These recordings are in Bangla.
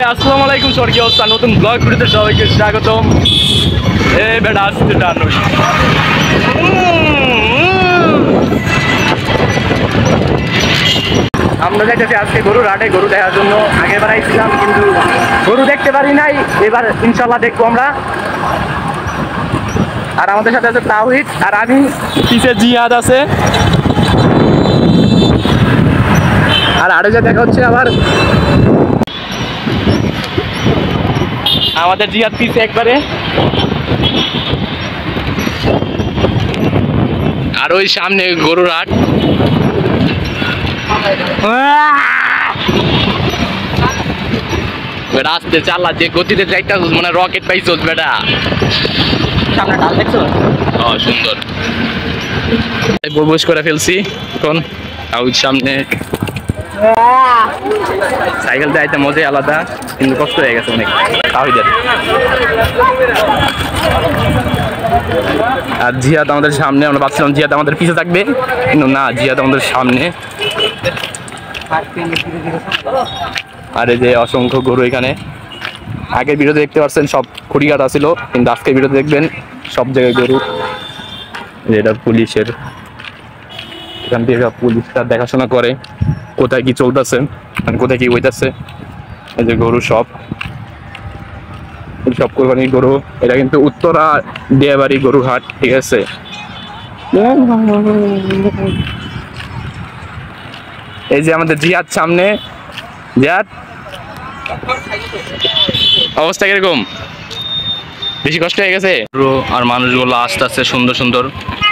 আসসালামু আলাইকুম স্বর্গীয় অবস্থা নতুন ব্লগ ভিডিওতে সবাইকে স্বাগতম। বেটা আসছে টানুস আমরা যাইতেছি আজকে গরুর হাটে গরু দেখার জন্য। আগে বাড়াইছিলাম কিন্তু গরু দেখতে পারি নাই, এবার ইনশাল্লাহ দেখবো আমরা। আর আমাদের সাথে আছে তাওহিদ আর আমি, পিছে জিহাদ আছে। আর আরো যা দেখা হচ্ছে আবার আমাদের জিহাদ পিছে একবারে। আর ওই সামনে গরুর হাট। রাস্তে চালা যে গতিতে যাইতে মানে রকেট পাইছ বেটা। সামনে ডাল দেখছো? সুন্দর বস করে ফেলছি এখন। ওই সামনে সাইকেল যাইতে মজাই আলাদা, কিন্তু কষ্ট হয়ে গেছে অনেক তাহিদের। আর জিহাদ আমাদের সামনে, আমরা ভাবছিলাম জিহাদ আমাদের পিছে থাকবে, কিন্তু না, জিহাদ আমাদের সামনে। আর এই যে অসংখ্য গরু এখানে। আগের ভিডিওতে দেখতে পাচ্ছেন সব খুঁটি কাটা ছিল, কিন্তু আজকের ভিডিওতে দেখবেন সব জায়গায় গরু। এটা পুলিশের, এখান থেকে পুলিশটা দেখাশোনা করে কোথায় কি চলতেছে আর কোথায় কি হইতেছে। এই যে গরু সব কোরবানির গরু। এটা কিন্তু উত্তরা দিয়াবাড়ি গরু হাট, ঠিক আছে। এই যে আমাদের জিহাদ সামনে। জিহাদ অবস্থা কিরকম? বেশি কষ্ট হয়ে গেছে? আর মানুষগুলো আস্তে আস্তে সুন্দর সুন্দর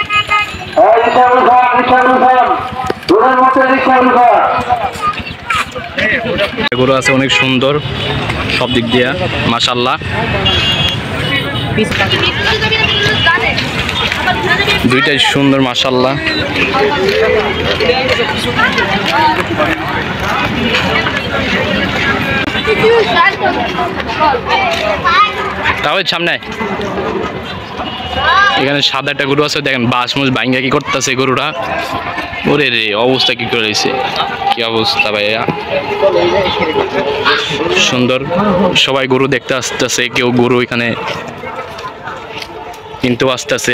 গরু আছে, অনেক সুন্দর সব দিক দিয়ে মাশাআল্লাহ। দুইটাই সুন্দর মাশাআল্লাহ। তাহলে সামনে এখানে সাদা একটা গরু আছে, দেখেন বাস মুস ভাঙ্গা কি করতেছে গরুটা। ওরে রে, অবস্থা কি করেছে, কি অবস্থা ভাইয়া। সুন্দর, সবাই গরু দেখতে আসতেছে, কেউ গরু এখানে কিনতে আসতেছে।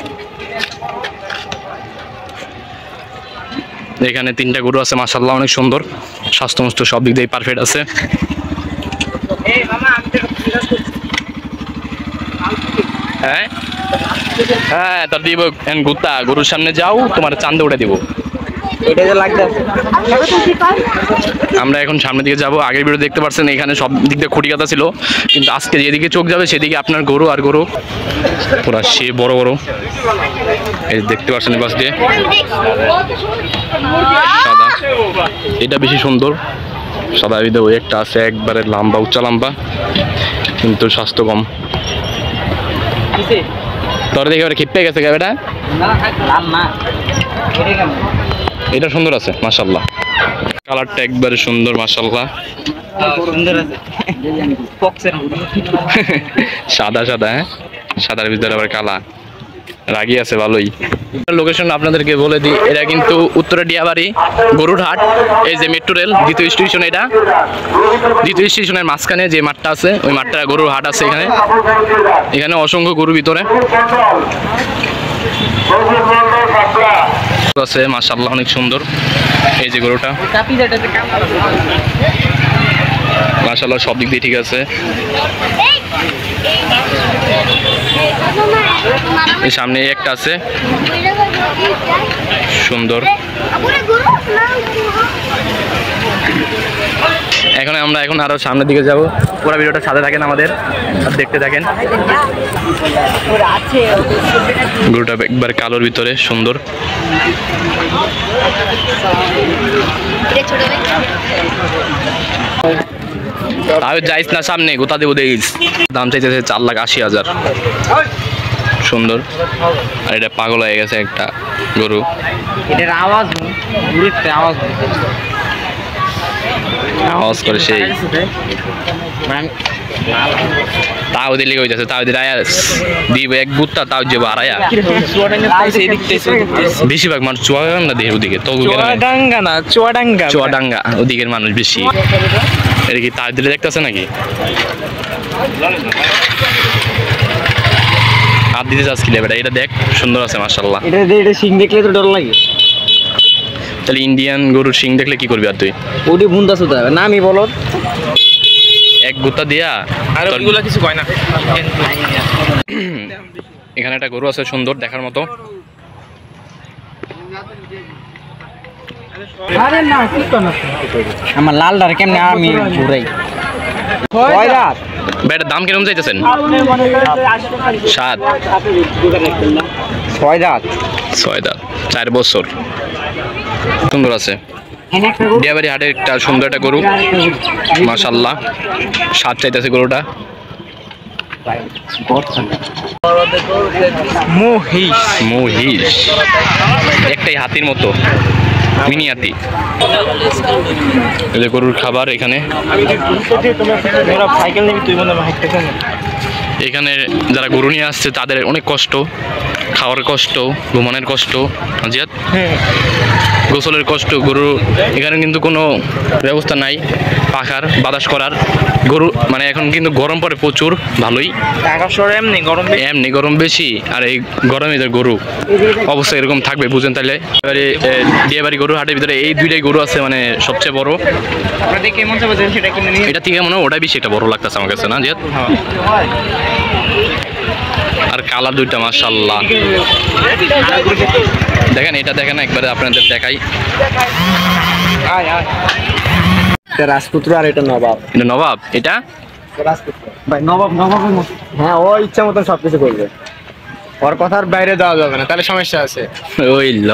এখানে তিনটা গরু আছে মাশাআল্লাহ, অনেক সুন্দর, স্বাস্থ্য মস্ত সব দিক দিয়ে পারফেক্ট আছে। হ্যাঁ হ্যাঁ, তার দিব গুতা গরুর সামনে যাও, তোমার চান্দে উঠে দিব। আমরা এখন সামনের দিকে যাব। আগের ভিডিও দেখতে পাচ্ছেন এখানে সব দিক দিয়ে খুঁটি কাটা ছিল, কিন্তু আজকে যেদিকে চোখ যাবে সেদিকে আপনার গরু আর গরু পুরা সে বড় বড়। এই দেখতে পাচ্ছেন বাস দিয়ে সাদা, এটা বেশি সুন্দর সাদা। ওই একটা আছে একবারে লম্বা, উচ্চা লম্বা, কিন্তু স্বাস্থ্য কম। তোর দেখে এবার খিপে গেছে এটা। এটা সুন্দর আছে মাশাআল্লাহ, কালারটা একবারে সুন্দর মাশাআল্লাহ। সাদা সাদা, হ্যাঁ সাদার ভিতরে আবার কালা, রাগি আছে ভালোই। লোকেশন আপনাদেরকে বলে দিই, এটা কিন্তু উত্তরা দিয়াবাড়ি গরুর হাট। এই যে মেট্রো রেল দ্বিতীয় স্টেশন, এটা দ্বিতীয় স্টেশনের মাঝখানে যে মাঠটা আছে ওই মাঠটা গরুর হাট আছে। এখানে এখানে অসংখ্য গরু ভিতরে আছে মাশাআল্লাহ, অনেক সুন্দর। এই যে গরুটা মাশাআল্লাহ সব দিক দিয়ে ঠিক আছে। এই সামনে একটা আছে সুন্দর। এখন আমরা আরো সামনের দিকে যাব। পুরো ভিডিওটা সাথে থাকেন আমাদের, দেখতে থাকেন। গরুটা একবার কালোর ভিতরে সুন্দর। তাহলে যাইস না সামনে, গোটা দেবো দেখিস। দাম চাইতেছে 4,80,000। সুন্দর। আর এটা পাগল হয়ে গেছে একটা গরু। এটার আওয়াজ আওয়াজ করে সেই তাও দিলে হইতেছে, তাও দিলে দিব এক বুটটা, তাও যাবো আড়াইয়া। বেশিরভাগ মানুষ চুয়াডাঙ্গা দেহে ওদিকে, চুয়াডাঙ্গা ওদিকের মানুষ বেশি। এটা কি তার দিলে দেখতেছে নাকি? হাত দিতে চাস কি লেবেটা? এটা দেখ সুন্দর আছে মাশাআল্লাহ। এটা শিং দেখলে তো ডর লাগে। তাহলে ইন্ডিয়ান গরুর শিং দেখলে কি করবি আর তুই? ওটি বুন্দা সুতা না আমি বলো এক গুতা দিয়া আর ওইগুলো কিছু কয় না। এখানে একটা গরু আছে সুন্দর দেখার মতো। আমার লাল ডার কেমনে আমি ঘুরাই ভাই এটার দাম কিরকম চাইতেছেন? 7 6 দাঁত 4 বছর সুন্দর আছে। ডিয়াবাড়ি হাটে একটা সুন্দর একটা গরু মাশাআল্লাহ। 7 চাইতেছে গরুটা। মহিষ একটাই হাতির মতো মিনি হাতি। এই যে গরুর খাবার এখানে। এখানে যারা গরু নিয়ে আসছে তাদের অনেক কষ্ট, খাওয়ার কষ্ট, ঘুমানোর কষ্ট, জিয়াদ গোসলের কষ্ট। গরু এখানে কিন্তু কোনো ব্যবস্থা নাই পাখার বাতাস করার। গরু মানে এখন কিন্তু গরম পড়ে প্রচুর ভালোই, এমনি গরম বেশি। আর এই গরমে যে গরু অবস্থা এরকম থাকবে বুঝেন তাহলে। এবারে ডিয়াবাড়ি গরু হাটের ভিতরে এই দুইটাই গরু আছে মানে সবচেয়ে বড়। এটা থেকে মনে হয় ওটাই বেশি একটা বড় লাগতেছে আমার কাছে না জিয়াদ? আর কালার দুইটা মাশাআল্লাহ দেখেন। এটা দেখেন একবারে আপনাদের দেখাই। রাজপুত্র আর এটা নবাব। এটা নবাব, এটা রাজপুত্র ভাই নবাব নবাবের মতো। হ্যাঁ ও ইচ্ছা মতন সবকিছু করবে, ওর কথার বাইরে দেওয়া যাবে না, তাহলে সমস্যা আছে। ওই ল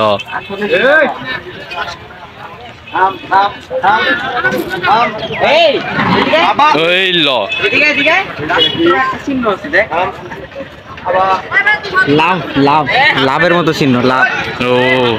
ওই ল লাভ লাভ লাভের মতো চিহ্ন লাভ। ও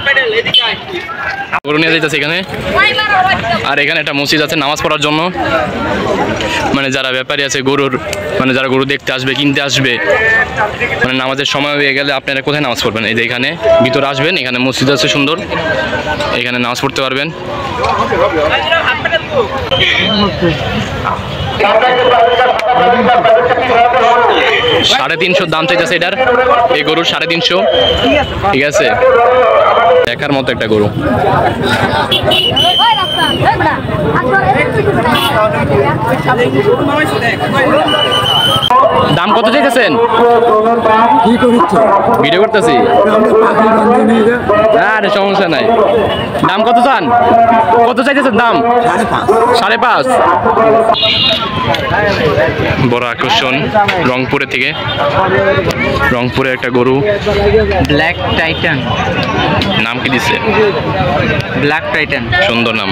গরু নিয়ে যাইতেছে এখানে। আর এখানে একটা মসজিদ আছে নামাজ পড়ার জন্য। মানে যারা ব্যাপারী আছে গরুর, মানে যারা গরু দেখতে আসবে কিনতে আসবে, মানে নামাজের সময় হয়ে গেলে আপনারা কোথায় নামাজ পড়বেন? এই যে এখানে ভিতরে আসবেন, এখানে মসজিদ আছে সুন্দর, এখানে নামাজ পড়তে পারবেন। 350 দাম চাইতেছে এটার, এই গরুর 350। ঠিক আছে, দেখার মতো একটা গরু। দাম কত চাইতেছেন? ভিডিও করতেছি, আরে সমস্যা নাই। দাম কত চান? কত চাইতেছেন দাম? 5.5। বড় আকর্ষণ রংপুরে থেকে, রংপুরে একটা গরু ব্ল্যাক টাইটান। নাম কি দিছে? ব্ল্যাক টাইটান, সুন্দর নাম।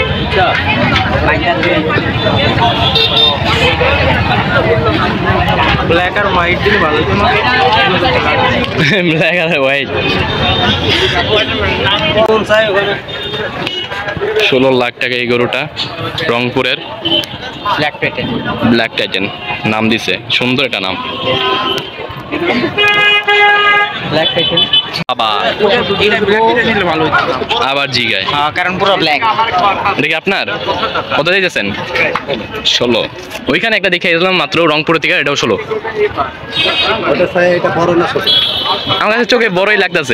ব্ল্যাক আর হোয়াইট দিলে ভালো হতো না? ব্ল্যাক আর হোয়াইট। 16 লাখ টাকা এই গরুটা, রংপুরের ব্ল্যাক টাইটান। ব্ল্যাক টাইটান নাম দিছে, সুন্দর একটা নাম। ব্ল্যাক টাইটান আবার আবার জিগায়, কারণ পুরো ব্ল্যাক। দেখি আপনার কত দিয়েছেন? 16। ওইখানে একটা দেখে এলাম মাত্র রংপুর থেকে, এটাও 16। আমার কাছে চোখে বড়ই লাগতেছে।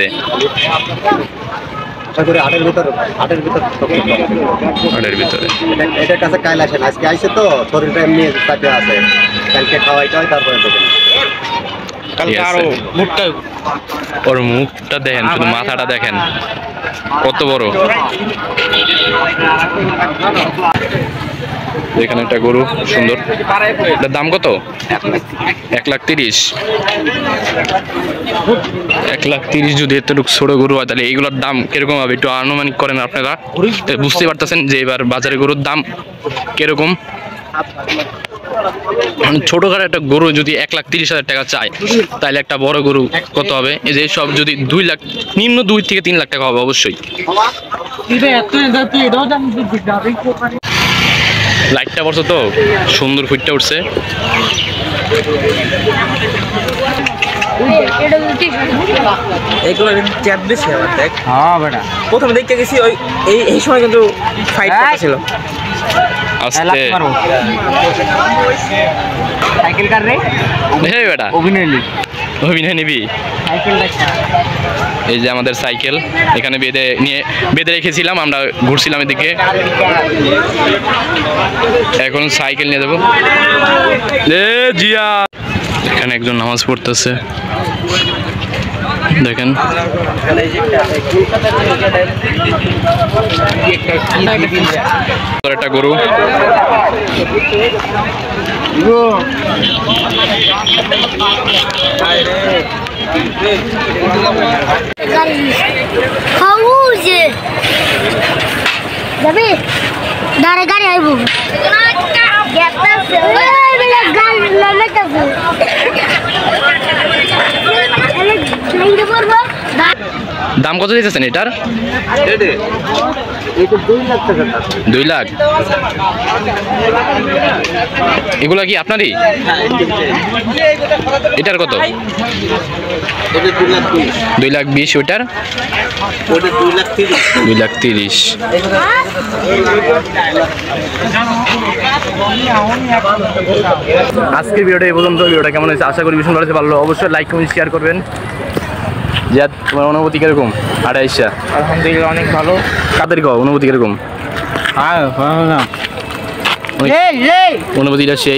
আটের ভিতরে এটার কাছে কাইল আসেন, আজকে আইসে তো শরীরটা এমনি চাপে আছে, কালকে খাওয়াইতে হয় তারপরে দেবেন। ওর মুখটা দেখেন, শুধু মাথাটা দেখেন কত বড়। এখানে একটা গরু সুন্দর, এটার দাম কত? 1,30,000। 1,30,000 যদি এতটুকু ছোট গরু হয় তাহলে এইগুলোর দাম কিরকম হবে একটু আনুমানিক করেন আপনারা, বুঝতে পারতেছেন যে এবার বাজারে গরুর দাম কিরকম। ছোটখাটো একটা গরু যদি 1,30,000 টাকা চায় তাহলে একটা বড় গরু কত হবে? এই যে সব যদি 2 লাখ, নিম্ন 2 থেকে 3 লাখ টাকা হবে অবশ্যই। লাইটটা বসে তো সুন্দর ফুটটা উঠছে। এইগুলো কিন্তু চ্যাপ বেশি আবার দেখ। হ্যাঁ বেটা প্রথমে দেখতে গেছি ওই এই সময় কিন্তু ফাইট করতেছিল। আস্তে সাইকেল কার রে হে বেটা অভিনয় অভিনয় নিবি এই যে আমাদের সাইকেল এখানে বেঁধে রেখেছিলাম আমরা ঘুরছিলাম এদিকে এখন সাইকেল নিয়ে যাবো জিয়া এখানে একজন নামাজ পড়তেছে দেখেন একটা গরু যাবি দাঁড়ে গাড়ি আইব দাম কত দিতেছেন এটার 2 লাখ এগুলা কি আপনারই এটার কত 2,20,000 ওটার 2,30,000 আজকের ভিডিওটা এই পর্যন্ত ভিডিওটা কেমন হয়েছে আশা করি ভীষণ ভালো হয়েছে ভালো অবশ্যই লাইক কমেন্ট শেয়ার করবেন জিয়াদ তোমার অনুভূতি কিরকম আড়াইশা আলহামদুলিল্লাহ অনেক ভালো কাদের কো অনুভূতি কিরকম অনুভূতিটা সেই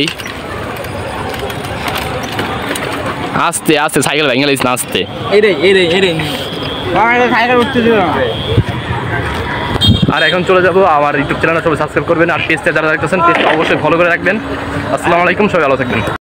আস্তে আস্তে সাইকেল ভেঙে লাইস না আস্তে আর এখন চলে যাবো আমার ইউটিউব চ্যানেল সবাই সাবস্ক্রাইব করবেন আর পেজটা যারা দেখতেছেন পেজটা অবশ্যই ফলো করে রাখবেন আসসালামু আলাইকুম সবাই ভালো থাকবেন